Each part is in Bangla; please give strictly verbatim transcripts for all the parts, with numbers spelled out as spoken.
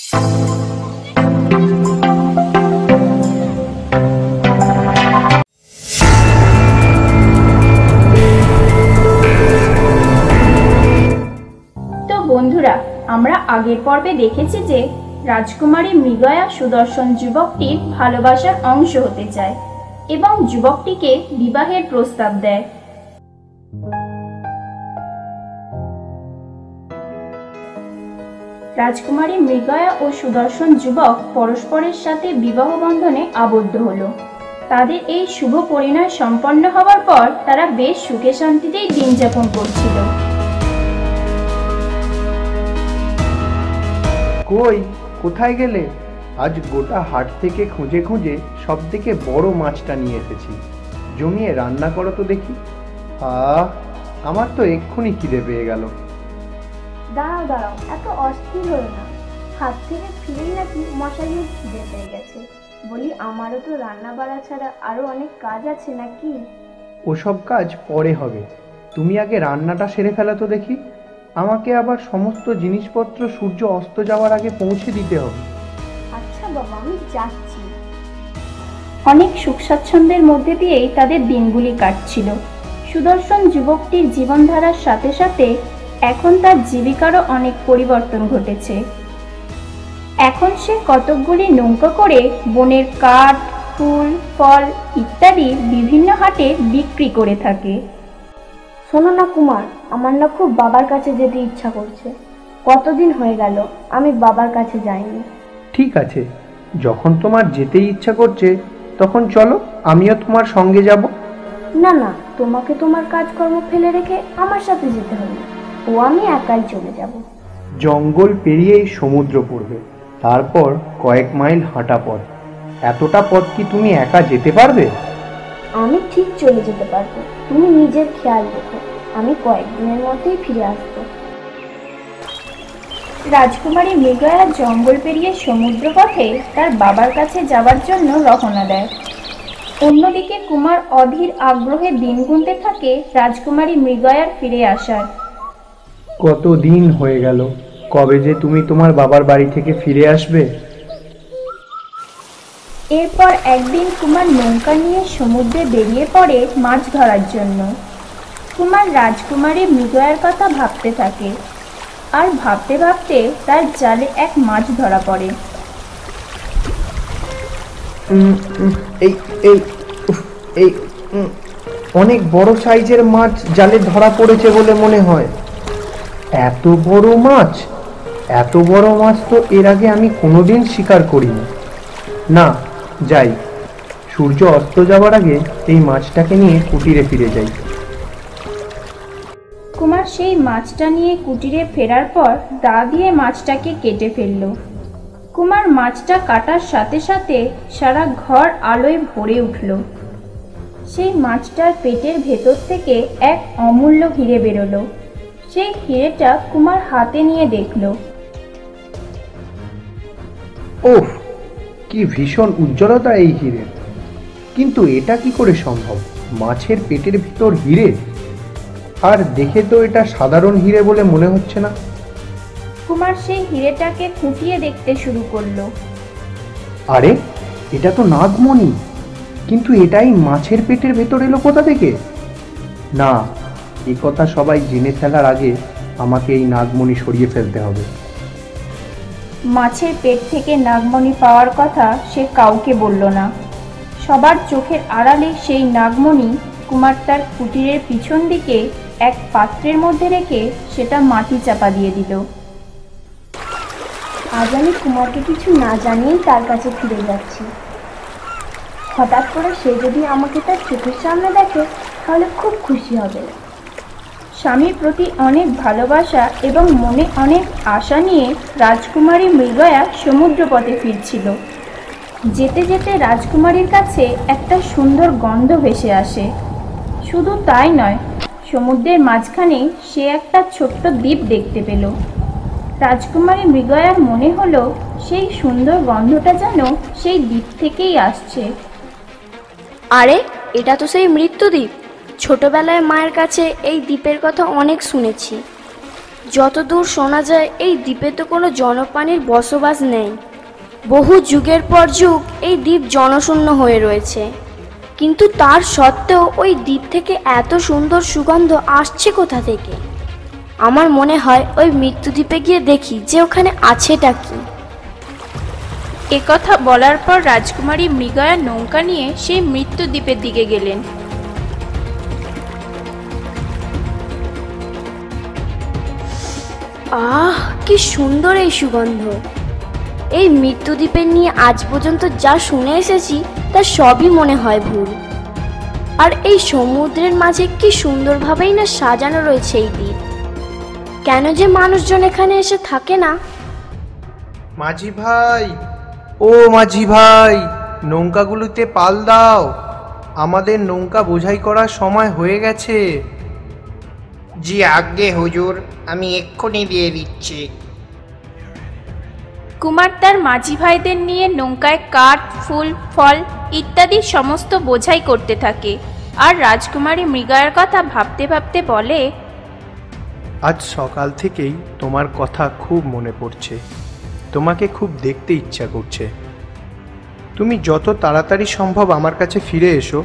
বন্ধুরা, আমরা আগের পর্বে দেখেছি যে রাজকুমারী মৃগয়া সুদর্শন যুবকটির ভালোবাসার অংশ হতে চায় এবং যুবকটিকে বিবাহের প্রস্তাব দেয়। রাজকুমারী মৃগয়া ও সুদর্শন যুবক পরস্পরের সাথে বিবাহ বন্ধনে আবদ্ধ হলো। তাদের এই শুভ পরিণয় সম্পন্ন হওয়ার পর তারা বেশ সুখে শান্তিতেই দিন যাপন করছিল। কই, কোথায় গেলে? আজ গোটা হাট থেকে খুঁজে খুঁজে সব থেকে বড় মাছটা নিয়ে এসেছি, জমিয়ে রান্না করো তো দেখি। আহ, আমার তো এক্ষুনি খিদে পেয়ে গেল। দাঁড়াও দাঁড়াও, এত অস্থির হলো না। হাট থেকে ফিরেই নাকি মশাইয়ের খিদে পেয়ে গেছে। বলি, আমারও তো রান্না বাড়া ছাড়া আরো অনেক কাজ আছে নাকি? ওসব কাজ পরে হবে, তুমি আগে রান্নাটা সেরে ফেলো তো দেখি। আমাকে আবার সমস্ত জিনিসপত্র সূর্য অস্ত যাওয়ার আগে পৌঁছে দিতে হবে। আচ্ছা বাবা, আমি যাচ্ছি। অনেক সুখ স্বাচ্ছন্দ্যের মধ্যে দিয়েই তাদের দিনগুলি কাটছিল। সুদর্শন যুবকটির জীবনধারার সাথে সাথে এখন তার জীবিকারও অনেক পরিবর্তন ঘটেছে। এখন সে কতকগুলি নৌকা করে বনের কাঠ, ফুল, ফল ইত্যাদি বিভিন্ন হাটে বিক্রি করে থাকে। শোনো না কুমার, আমার না খুব বাবার কাছে যেতে ইচ্ছা করছে। কতদিন হয়ে গেল আমি বাবার কাছে যাইনি। ঠিক আছে, যখন তোমার যেতেই ইচ্ছা করছে তখন চলো, আমিও তোমার সঙ্গে যাব। না না, তোমাকে তোমার কাজকর্ম ফেলে রেখে আমার সাথে যেতে হবে। ও আমি একাই চলে যাব। জঙ্গল পেরিয়েই সমুদ্র পড়বে, তারপর কয়েক মাইল হাঁটা পথ। এতটা পথ কি তুমি একা যেতে পারবে? আমি ঠিক চলে যেতে পারবো, তুমি নিজের খেয়াল রেখো। আমি কয়েকদিনের মধ্যেই ফিরে আসবো। রাজকুমারী মৃগয়া জঙ্গল পেরিয়ে সমুদ্র পথে তার বাবার কাছে যাবার জন্য রওনা দেয়। অন্যদিকে কুমার অধীর আগ্রহে দিন গুনতে থাকে রাজকুমারী মৃগয়ার ফিরে আসার। কত দিন হয়ে গেল, কবে যে তুমি তোমার বাবার বাড়ি থেকে ফিরে আসবে? এরপর একদিন কুমার নৌকা নিয়ে সমুদ্রে বেরিয়ে পড়ে মাছ ধরার জন্য। কুমার রাজকুমারী মৃগয়ার কথা ভাবতে থাকে, আর ভাবতে ভাবতে তার জালে এক মাছ ধরা পড়ে। এই এই এই অনেক বড় সাইজের মাছ জালে ধরা পড়েছে বলে মনে হয়। এত বড় মাছ, এত বড় মাছ তো এর আগে আমি কোনোদিন শিকার করিনি। না, যাই, সূর্য অস্ত যাওয়ার আগে এই মাছটাকে নিয়ে কুটিরে ফিরে যাই। কুমার সেই মাছটা নিয়ে কুটিরে ফেরার পর দা দিয়ে মাছটাকে কেটে ফেলল। কুমার মাছটা কাটার সাথে সাথে সারা ঘর আলোয় ভরে উঠল। সেই মাছটার পেটের ভেতর থেকে এক অমূল্য হিরে বেরোলো। সেই হিরেটা কুমার হাতে নিয়ে দেখল। ওহ, কি ভীষণ উজ্জ্বলতা এই হিরে! কিন্তু এটা কি করে সম্ভব? মাছের পেটের ভিতর হিরে? আর দেখে তো এটা সাধারণ হিরে বলে মনে হচ্ছে না। কুমার সেই হিরেটাকে খুঁটিয়ে দেখতে শুরু করলো। আরে, এটা তো নাগমণি, কিন্তু এটাই মাছের পেটের ভেতর এলো কোথা থেকে? না, এই কথা সবাই জেনে ফেলার আগে আমাকে এই নাগমণি সরিয়ে ফেলতে হবে। মাছের পেট থেকে নাগমণি পাওয়ার কথা সে কাউকে বলল না। সবার চোখের আড়ালে সেই নাগমণি কুমার তার কুটিরের পিছন দিকে এক পাত্রের মধ্যে রেখে সেটা মাটি চাপা দিয়ে দিল। আজ আমি কুমারকে কিছু না জানিয়েই তার কাছে ফিরে যাচ্ছি। হঠাৎ করে সে যদি আমাকে তার চোখের সামনে দেখে তাহলে খুব খুশি হবে। স্বামীর প্রতি অনেক ভালোবাসা এবং মনে অনেক আশা নিয়ে রাজকুমারী মৃগয়া সমুদ্র পথে ফিরছিল। যেতে যেতে রাজকুমারীর কাছে একটা সুন্দর গন্ধ ভেসে আসে। শুধু তাই নয়, সমুদ্রের মাঝখানে সে একটা ছোট্ট দ্বীপ দেখতে পেল। রাজকুমারী মৃগয়ার মনে হলো সেই সুন্দর গন্ধটা যেন সেই দ্বীপ থেকেই আসছে। আরে, এটা তো সেই মৃত্যুদ্বীপ। ছোটবেলায় মায়ের কাছে এই দ্বীপের কথা অনেক শুনেছি। যতদূর শোনা যায় এই দ্বীপে তো কোনো জনপ্রাণীর বসবাস নেই। বহু যুগের পর যুগ এই দ্বীপ জনশূন্য হয়ে রয়েছে, কিন্তু তার সত্ত্বেও ওই দ্বীপ থেকে এত সুন্দর সুগন্ধ আসছে কোথা থেকে? আমার মনে হয় ওই মৃত্যু দ্বীপে গিয়ে দেখি যে ওখানে আছেটা কি। একথা বলার পর রাজকুমারী মৃগয়া নৌকা নিয়ে সেই মৃত্যু দ্বীপের দিকে গেলেন। আহ, কি সুন্দর এই সুগন্ধ! এই মৃত্যু দ্বীপের নিয়ে আজ পর্যন্ত যা শুনে এসেছি তা সবই মনে হয় ভুল। আর এই সমুদ্রের মাঝে কি সুন্দরভাবেই না সাজানো রয়েছে এই দ্বীপ। কেন যে মানুষজন এখানে এসে থাকে না? মাঝি ভাই, ও মাঝি ভাই, নৌকাগুলোতে পাল দাও, আমাদের নৌকা বোঝাই করার সময় হয়ে গেছে। জি আজ্ঞে হুজুর, আমি এক্ষুনি দিয়ে দিচ্ছি। কুমার তার মাঝি ভাইদের নিয়ে নৌকায় কাঠ, ফুল, ফল ইত্যাদি সমস্ত বোঝাই করতে থাকে। আর রাজকুমারী মৃগয়ার কথা ভাবতে ভাবতে বলে, আজ সকাল থেকেই তোমার কথা খুব মনে পড়ছে, তোমাকে খুব দেখতে ইচ্ছা করছে। তুমি যত তাড়াতাড়ি সম্ভব আমার কাছে ফিরে এসো।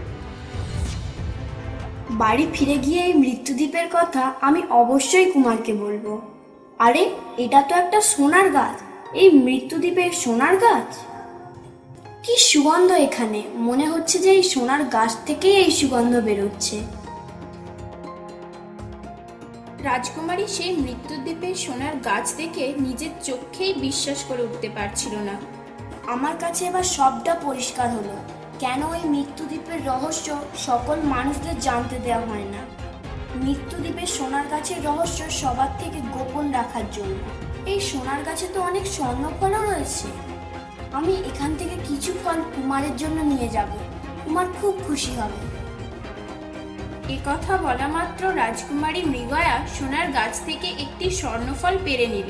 বাড়ি ফিরে গিয়ে এই মৃত্যুদ্বীপের কথা আমি অবশ্যই কুমারকে বলবো। আরে, এটা তো একটা সোনার গাছ। এই মৃত্যুদ্বীপে সোনার গাছ, কি সুগন্ধ! এখানে মনে হচ্ছে যে এই সোনার গাছ থেকেই এই সুগন্ধ বেরোচ্ছে। রাজকুমারী সেই মৃত্যুদ্বীপের সোনার গাছ দেখে নিজের চোখেই বিশ্বাস করে উঠতে পারছিল না। আমার কাছে এবার সবটা পরিষ্কার হলো, কেন ওই মৃত্যুদ্বীপের রহস্য সকল মানুষদের জানতে দেওয়া হয় না। মৃত্যুদ্বীপের সোনার গাছের রহস্য সবার থেকে গোপন রাখার জন্য। এই সোনার গাছে তো অনেক স্বর্ণফলও রয়েছে। আমি এখান থেকে কিছু ফল কুমারের জন্য নিয়ে যাব, কুমার খুব খুশি হবে। এ কথা বলা মাত্র রাজকুমারী মৃগয়া সোনার গাছ থেকে একটি স্বর্ণফল পেড়ে নিল।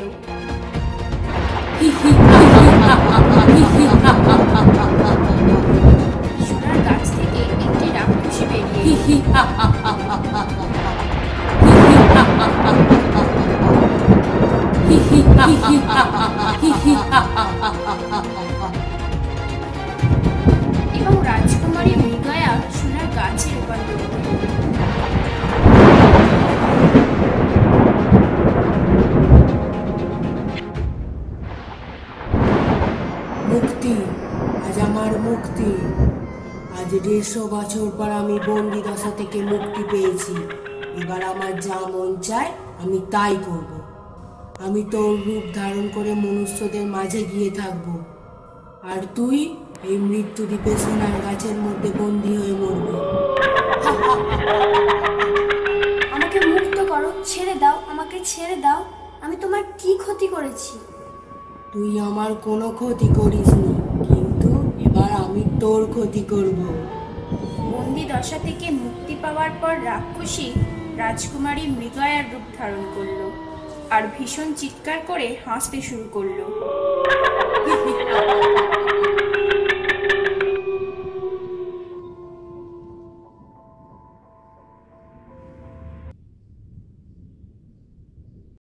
সোনার গাছ থেকে একটি রাক্ষসী বেরিয়ে এবং রাজকুমারী মৃগয়া সোনার গাছে রূপান্তরিত হল। মুক্তি, আজ আমার মুক্তি। আজ দেড়শো বছর পর আমি বন্দি দশা থেকে মুক্তি পেয়েছি। এবার আমার যা মন চায় আমি তাই করব। আমি তোর রূপ ধারণ করে মনুষ্যদের মাঝে গিয়ে থাকব, আর তুই এই মৃত্যু দ্বীপে সোনার গাছের মধ্যে বন্দি হয়ে মরবি। আমাকে মুক্ত করো, ছেড়ে দাও, আমাকে ছেড়ে দাও। আমি তোমার কি ক্ষতি করেছি? তুই আমার কোনো ক্ষতি করিসনি, কিন্তু এবার আমি তোর ক্ষতি করব। বন্দি দশা থেকে মুক্তি পাওয়ার পর রাক্ষসী রাজকুমারী মৃগয়ার রূপ ধারণ করলো আর ভীষণ চিৎকার করে হাসতে শুরু করলো।